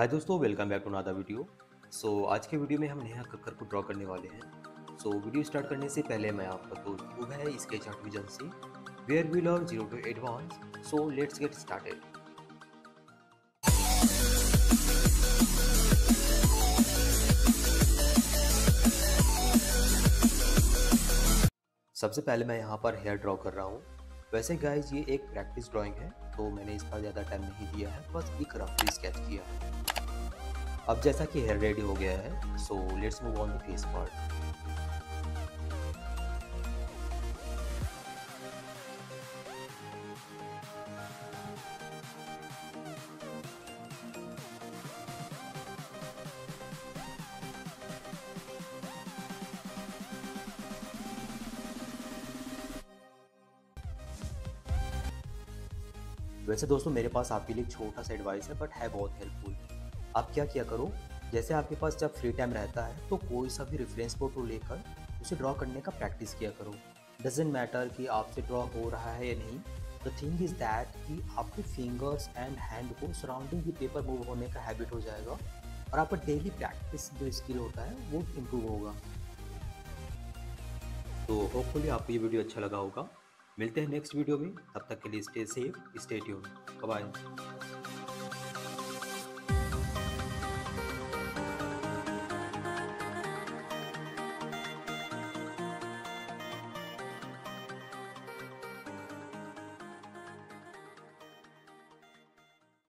हाय दोस्तों, welcome back to another video. आज के वीडियो में हम नेहा कक्कर को ड्रॉ करने वाले हैं। वीडियो स्टार्ट करने से पहले मैं आपका दोस्त हूँ है स्केच आर्ट विजन से, where we learn zero to advance. Let's get started. सबसे पहले मैं यहाँ पर हेयर ड्रॉ कर रहा हूँ। वैसे गाइज ये एक प्रैक्टिस ड्राइंग है, तो मैंने इस पर ज़्यादा टाइम नहीं दिया है, बस एक रफली स्केच किया है। अब जैसा कि हेयर रेडी हो गया है, let's move on the face part. वैसे दोस्तों मेरे पास आपके लिए एक छोटा सा एडवाइस है, बट है बहुत हेल्पफुल। आप क्या किया करो, जैसे आपके पास जब फ्री टाइम रहता है तो कोई सा भी रेफरेंस फोटो लेकर उसे ड्रॉ करने का प्रैक्टिस किया करो। डजेंट मैटर कि आपसे ड्रॉ हो रहा है या नहीं। द थिंग इज दैट कि आपके फिंगर्स एंड हैंड को सराउंडिंग द पेपर मूव होने का हैबिट हो जाएगा और आपका डेली प्रैक्टिस जो स्किल होता है वो इम्प्रूव होगा। तो होपफुली आपको ये वीडियो अच्छा लगा होगा। मिलते हैं नेक्स्ट वीडियो में, तब तक के लिए stay safe, stay tune, bye bye.